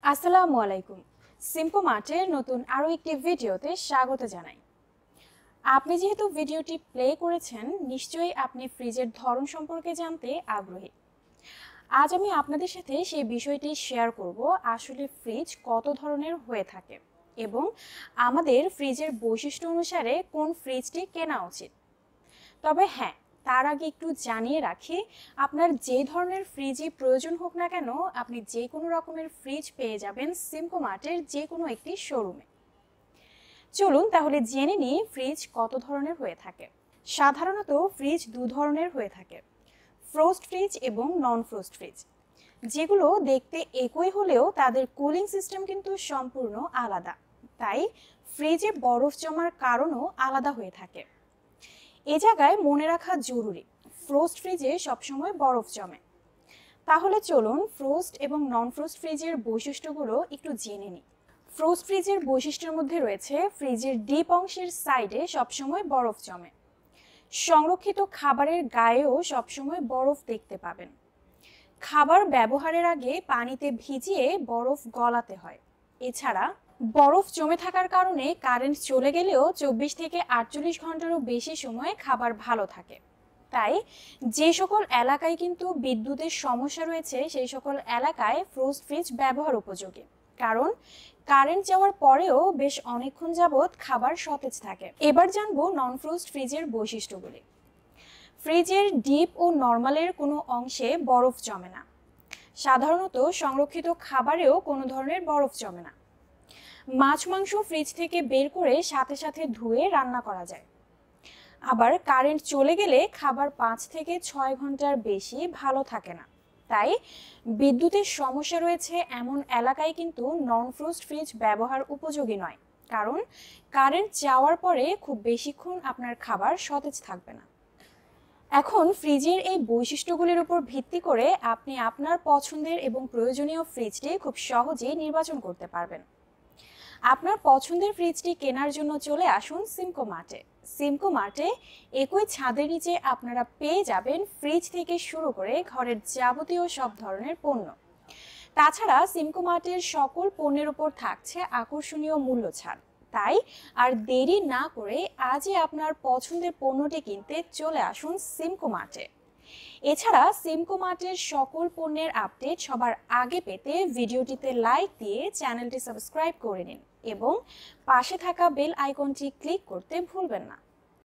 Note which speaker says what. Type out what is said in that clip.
Speaker 1: আসসালামু আলাইকুম। সিম্পো মার্টের নতুন আরও একটি ভিডিওতে স্বাগত জানাই। আপনি যেহেতু ভিডিওটি প্লে করেছেন, নিশ্চয়ই আপনি ফ্রিজের ধরন সম্পর্কে জানতে আগ্রহী। আজ আমি আপনাদের সাথে সেই বিষয়টি শেয়ার করব, আসলে ফ্রিজ কত ধরনের হয়ে থাকে এবং আমাদের ফ্রিজের বৈশিষ্ট্য অনুসারে কোন ফ্রিজটি কেনা উচিত। তবে হ্যাঁ, তার আগে একটু জানিয়ে রাখি, আপনার যে ধরনের ফ্রিজই প্রয়োজন হোক না কেন, আপনি যে কোনো রকমের ফ্রিজ পেয়ে যাবেন সিম্পো মার্টের যে কোনো একটি শোরুমে। চলুন তাহলে জেনে নিই ফ্রিজ কত ধরনের হয়ে থাকে। সাধারণত ফ্রিজ দু ধরনের হয়ে থাকে, ফ্রোস্ট ফ্রিজ এবং নন ফ্রোস্ট ফ্রিজ। যেগুলো দেখতে একই হলেও তাদের কুলিং সিস্টেম কিন্তু সম্পূর্ণ আলাদা, তাই ফ্রিজে বরফ জমার কারণও আলাদা হয়ে থাকে। এ জায়গায় মনে রাখা জরুরি, ফ্রোস্ট ফ্রিজে সবসময় বরফ জমে। তাহলে চলুন ফ্রোস্ট এবং নন ফ্রোস্ট ফ্রিজের বৈশিষ্ট্যগুলো একটু জেনে নিই। ফ্রোস্ট ফ্রিজের বৈশিষ্ট্যের মধ্যে রয়েছে ফ্রিজের ডিপ অংশের সাইডে সবসময় বরফ জমে। সংরক্ষিত খাবারের গায়েও সবসময় বরফ দেখতে পাবেন। খাবার ব্যবহারের আগে পানিতে ভিজিয়ে বরফ গলাতে হয়। এছাড়া বরফ জমে থাকার কারণে কারেন্ট চলে গেলেও 24 থেকে 48 ঘন্টারও বেশি সময় খাবার ভালো থাকে। তাই যে সকল এলাকায় কিন্তু বিদ্যুতের সমস্যা রয়েছে, সেই সকল এলাকায় ফ্রোস্ট ফ্রিজ ব্যবহার উপযোগী, কারণ কারেন্ট যাওয়ার পরেও বেশ অনেকক্ষণ যাবৎ খাবার সতেজ থাকে। এবার জানবো নন ফ্রোস্ট ফ্রিজের বৈশিষ্ট্যগুলি। ফ্রিজের ডিপ ও নর্মালের কোনো অংশে বরফ জমে না। সাধারণত সংরক্ষিত খাবারেও কোনো ধরনের বরফ জমে না। মাছ মাংস ফ্রিজ থেকে বের করে সাথে সাথে ধুয়ে রান্না করা যায়। আবার কারেন্ট চলে গেলে খাবার 5 থেকে 6 ঘন্টার বেশি ভালো থাকে না। তাই বিদ্যুতের সমস্যা রয়েছে এমন এলাকায় কিন্তু নন ফ্রোস্ট ফ্রিজ ব্যবহার উপযোগী নয়, কারণ কারেন্ট যাওয়ার পরে খুব বেশিক্ষণ আপনার খাবার সতেজ থাকবে না। এখন ফ্রিজের এই বৈশিষ্ট্যগুলির উপর ভিত্তি করে আপনি আপনার পছন্দের এবং প্রয়োজনীয় ফ্রিজটি খুব সহজেই নির্বাচন করতে পারবেন। আপনার পছন্দের ফ্রিজটি কেনার জন্য চলে আসুন সিম্পো মার্টে। সিম্পো মার্টে একই ছাদের নিচে আপনারা পেয়ে যাবেন ফ্রিজ থেকে শুরু করে ঘরের যাবতীয় সব ধরনের পণ্য। তাছাড়া সিম্পো মার্টের সকল পণ্যের উপর থাকছে আকর্ষণীয় মূল্য ছাড়। তাই আর দেরি না করে আজই আপনার পছন্দের পণ্যটি কিনতে চলে আসুন সিম্পো মার্টে। এছাড়া সিম্পো মার্টের সকল পণ্যের আপডেট সবার আগে পেতে ভিডিওটিতে লাইক দিয়ে চ্যানেলটি সাবস্ক্রাইব করে নিন এবং পাশে থাকা বেল আইকনটি ক্লিক করতে ভুলবেন না।